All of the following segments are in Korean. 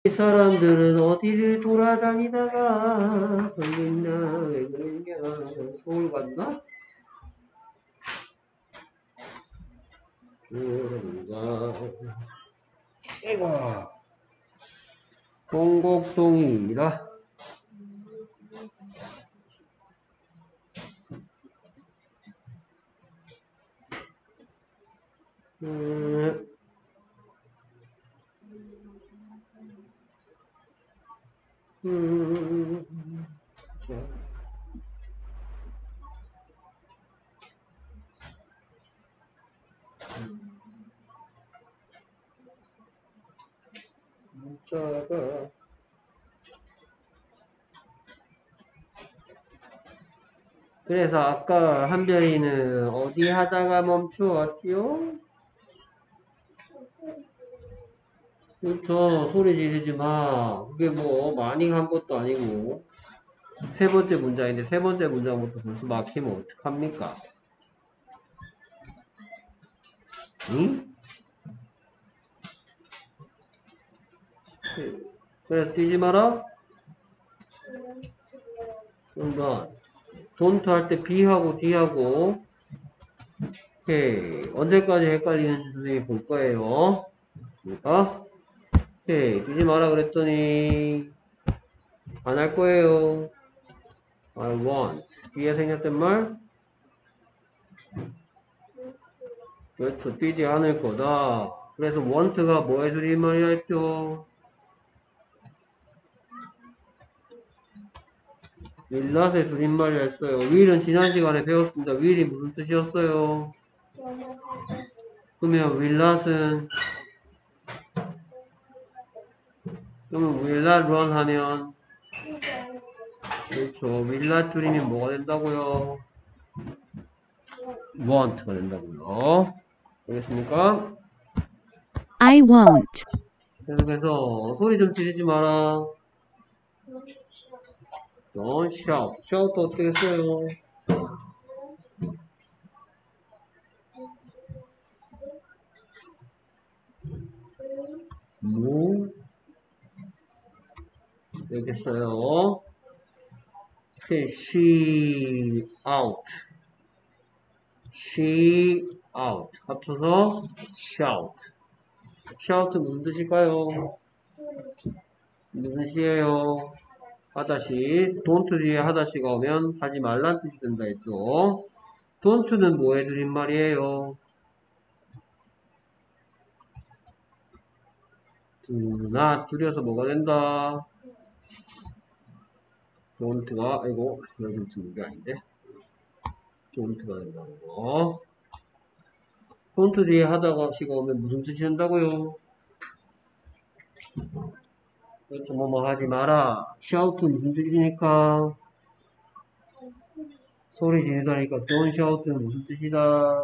이 사람들은 어디를 돌아다니다가 걸렸냐, 왜 그랬냐, 서울 갔나? 그런가. 아이고. 공곡동이라. 음, 자. 문자가. 그래서 아까 한별이는 어디 하다가 멈추었지요? 그렇죠. 소리 지르지 마. 그게 뭐 많이 한 것도 아니고. 세 번째 문장인데 세 번째 문장부터 벌써 막히면 어떡합니까? 응? 그래서 뛰지 마라? 그러니까 don't 할 때 B하고 D하고 오케이. 언제까지 헷갈리는지 선생님이 볼 거예요. 그러니까 오케이. 뛰지 마라 그랬더니 안 할 거예요. I want. 뒤에 생겼던 말? 그렇죠. 뛰지 않을 거다. 그래서 want가 뭐의 줄임말이라 했죠? willnot의 줄임말이라 했어요. will은 지난 시간에 배웠습니다. will이 무슨 뜻이었어요? 그러면 willnot은 그러면 will not run 하면 그렇죠. will not 줄이면 뭐가 된다고요? want가 된다고요. 알겠습니까? I won't. 계속해서 소리 좀 지르지 마라. Don't shout. shout 어떻게 했어요? 뭐? 이렇게 써요. she out. she out. 합쳐서 shout. shout 무슨 뜻일까요? 무슨 시예요? 하다시. don't 뒤에 하다시가 오면 하지 말란 뜻이 된다 했죠. don't는 뭐의 줄임말이에요? do not 줄여서 뭐가 된다? don't가 아이고 여기 쓰는 게 아닌데 don't가 된다는 거. don't 뒤에 하다시가 오면 무슨 뜻이 된다고요? 그렇죠. 뭐뭐 하지 마라. shout 무슨 뜻이니까? 소리 지르다니까 don't shout는 무슨 뜻이다?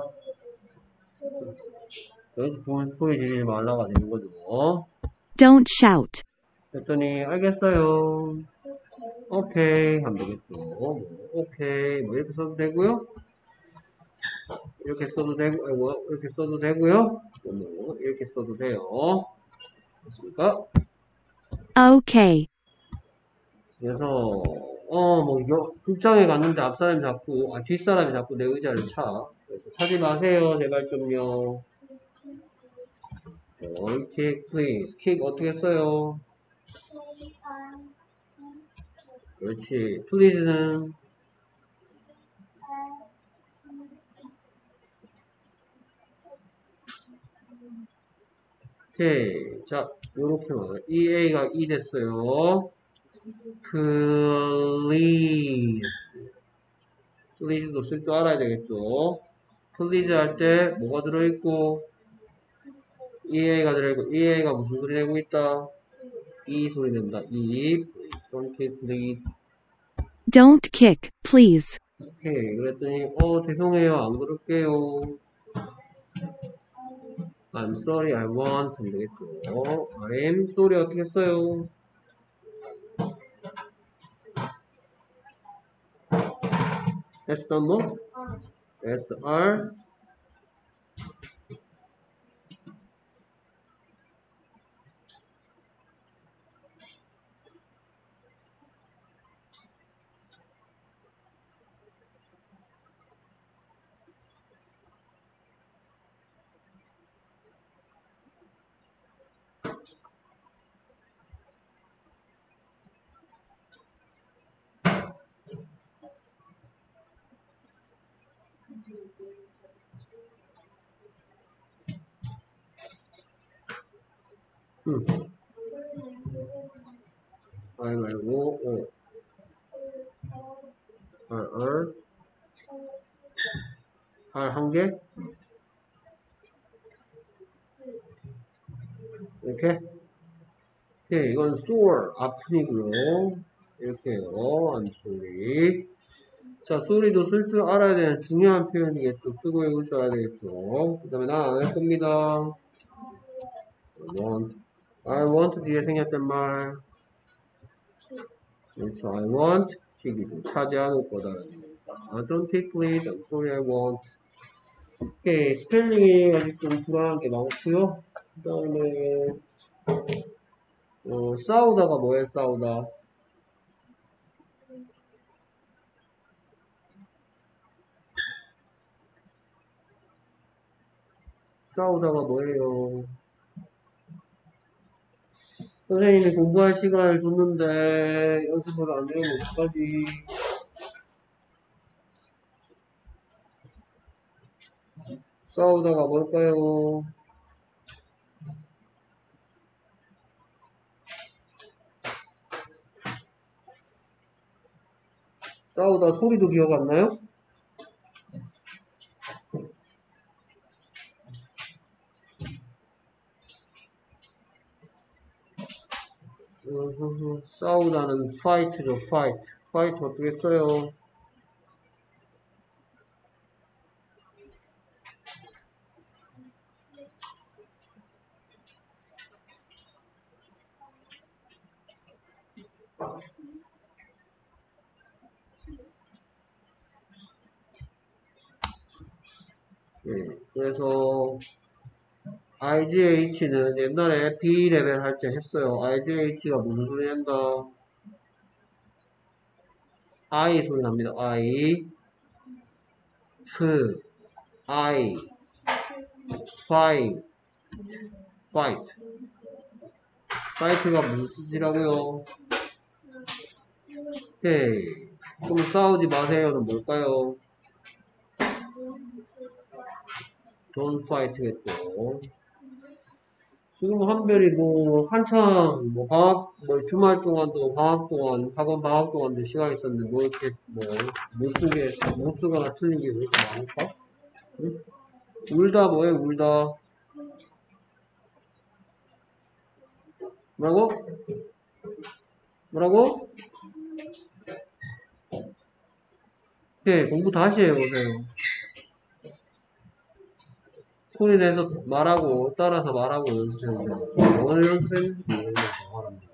그래서 소리 지르지 말라가 되는 거죠. Don't shout. 그랬더니 알겠어요. 오케이 하면 되겠죠. 오케이 뭐 이렇게 써도 되고요. 이렇게 써도 되고 이렇게 써도 되고요. 뭐 이렇게 써도 돼요. 됐습니까? Okay. 그래서 뭐 극장에 갔는데 앞사람이 자꾸 뒷사람이 자꾸 내 의자를 차. 그래서 차지 마세요 제발 좀요. Don't kick please. kick 어떻게 써요? 그렇지. please는 오케이. 자 요렇게 말해. EA가 E 됐어요. please. please도 쓸 줄 알아야 되겠죠. please 할 때 뭐가 들어있고 EA가 들어있고 EA가 무슨 소리 내고 있다? E 소리 낸다. E please. Don't kick please. Don't kick, please. 오케이. 그랬더니 죄송해요. 안 그럴게요. I'm sorry, I won't. 하면 되겠죠. I'm sorry 어떻게 써요? S 넘버? SR I 말고 O R R 한 개? 이렇게? 오케이, 이건 sore, 아픈이고요. 이렇게 해요. I'm sorry. 자, sorry도 쓸 줄 알아야 되는 중요한 표현이겠죠. 쓰고 읽을 줄 알아야 되겠죠. 그 다음에 난 안 할 겁니다. I want 뒤에 생겼단 말. 그래서 I want 시기도 차지 않을 거다. I don't take please. I'm sorry, I want. 오케이, 스펠링이 아직 좀 불안한 게 많고요. 그 다음에 싸우다가 뭐해, 싸우다? 싸우다가 뭐해요? 선생님이 공부할 시간을 줬는데 연습을 안 해요. 어떡하지? 싸우다가 뭘까요? 싸우다 소리도 기억 안 나요? 싸우다는 fight죠, fight. fight 어떻게 써요? 그래서 IGH는 옛날에 B레벨 할 때 했어요. IGH가 무슨 소리 한다? I 소리 납니다. I, I, fight, fight. fight가 무슨 뜻이라고요? 오케이. 좀 싸우지 마세요는 뭘까요? Don't fight겠죠. 지금 한별이 한창 주말 동안도 방학 동안 학원 방학 동안도 시간 있었는데 이렇게 못 쓰거나 틀린 게 왜 이렇게 많을까? 응? 울다 뭐해 울다? 뭐라고? 네, 공부 다시 해요, 보세요. 소리 내서 말하고 따라서 말하고 연습해보세요. 오늘 연습했는지 모르겠어요.